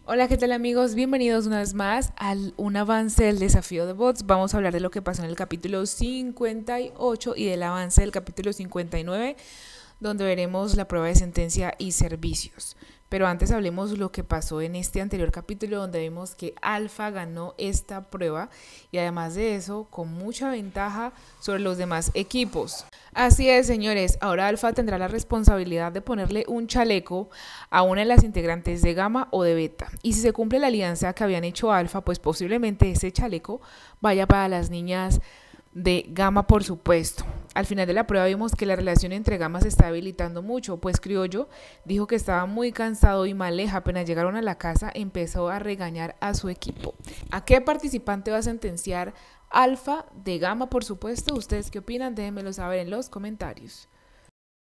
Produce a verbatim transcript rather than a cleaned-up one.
Hola, ¿qué tal amigos? Bienvenidos una vez más a un avance del desafío de bots. Vamos a hablar de lo que pasó en el capítulo cincuenta y ocho y del avance del capítulo cincuenta y nueve, donde veremos la prueba de sentencia y servicios. Pero antes hablemos lo que pasó en este anterior capítulo, donde vimos que Alfa ganó esta prueba y además de eso con mucha ventaja sobre los demás equipos. Así es, señores, ahora Alfa tendrá la responsabilidad de ponerle un chaleco a una de las integrantes de Gamma o de Beta. Y si se cumple la alianza que habían hecho Alfa, pues posiblemente ese chaleco vaya para las niñas de Gamma, por supuesto. Al final de la prueba vimos que la relación entre Gamma se está debilitando mucho, pues Criollo dijo que estaba muy cansado y Maleja, apenas llegaron a la casa, empezó a regañar a su equipo. ¿A qué participante va a sentenciar Alfa de Gamma, por supuesto? ¿Ustedes qué opinan? Déjenmelo saber en los comentarios.